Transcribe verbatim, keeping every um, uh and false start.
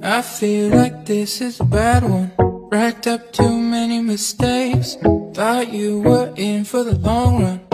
I feel like this is a bad one. Racked up too many mistakes. Thought you were in for the long run.